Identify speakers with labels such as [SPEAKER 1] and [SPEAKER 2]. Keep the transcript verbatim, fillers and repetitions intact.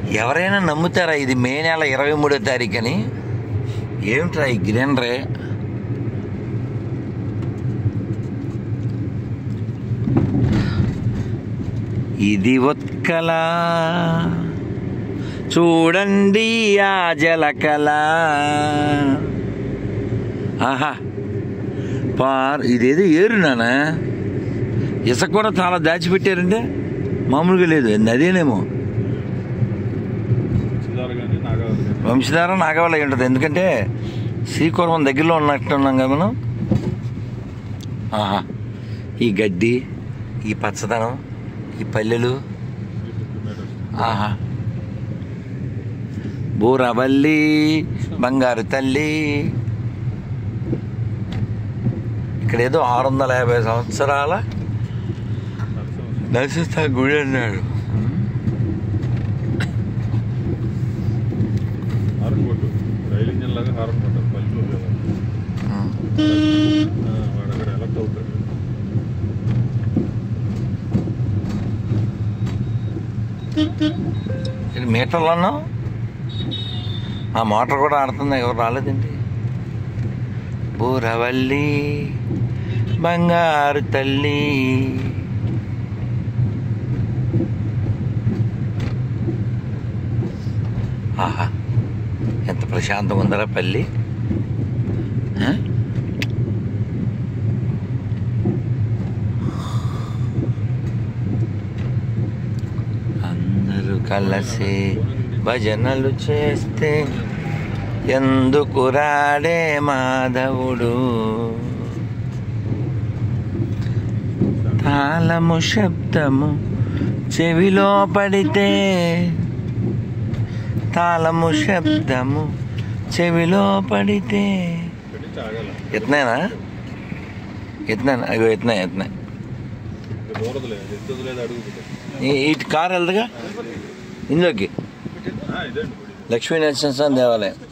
[SPEAKER 1] ఎవరైనా నమ్ముతారా ఇది మే నెల ఇరవై మూడో తారీఖు అని? ఏమిట్రా ఈ గ్రీనరీ? ఇది ఉత్కల చూడండి ఆ జలకళ. ఆహా పార్ ఇదేదో ఏరు నానా, ఇసుక కూడా చాలా దాచిపెట్టారంటే మామూలుగా లేదు. నదేనేమో వంశధార నాగవల్లి అయి ఉంటుంది, ఎందుకంటే శ్రీకూర్మం దగ్గరలో ఉన్నట్టున్నాం కదా మనం. ఆహా ఈ గడ్డి, ఈ పచ్చదనం, ఈ పల్లెలు, ఆహా బూరవల్లి బంగారు తల్లి. ఇక్కడ ఏదో ఆరు వందల యాభై సంవత్సరాల నరసింహ గుడి అన్నాడు. మీటర్లు అన్నావు, ఆ మోటార్ కూడా ఆడుతుంది. ఎవరు రాలేదండి. బూరవల్లి బంగారు తల్లి. ఆహా ఎంత ప్రశాంతంగా ఉందరా పల్లి. అందరూ కలిసి భజనలు చేస్తే ఎందుకు రాడే మాధవుడు. తాళము శబ్దము చెవిలో పడితే, తాళము శబ్దము చెవిలో పడితే. ఎత్తున్నానా ఎత్తున్నాను అయ్యో ఎత్తున్నా ఎత్తున్నా ఇటు కారు వెళ్తుందిగా ఇందులోకి. లక్ష్మీ నరసింహస్వామి దేవాలయం.